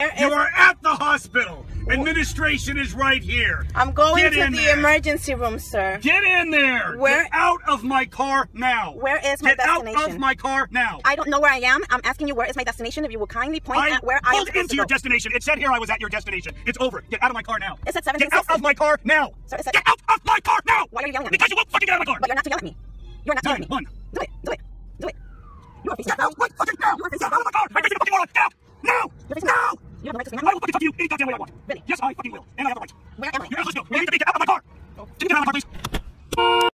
You are at the hospital. Administration is right here. I'm going Get to in the there. emergency room, sir. Get in there. Where? Get out of my car now. Where is my Get destination? out of my car now. I don't know where I am. I'm asking you where is my destination. If you will kindly point at where I am pulled supposed into to your go. destination. It said here I was at your destination. It's over. Get out of my car now. It said Get out 1760. of my car now. Sir, it said- Get out of my car now. Why are you yelling at me? Because you won't fucking get out of my car. But you're not to yell at me. You're not to yell at me. 9-1. Do it. Do it. Do it. You are facing Get out right fucking now. You are Get facing out of my car. I'm facing the fucking wall. Get out now. You're facing Now. You have the right to speak. I will fucking talk to you any goddamn way I want. Really? Yes, I fucking will. And I have the right. Where am I? You're at the hospital. You need to get out of my car. Can you get out of my car, please?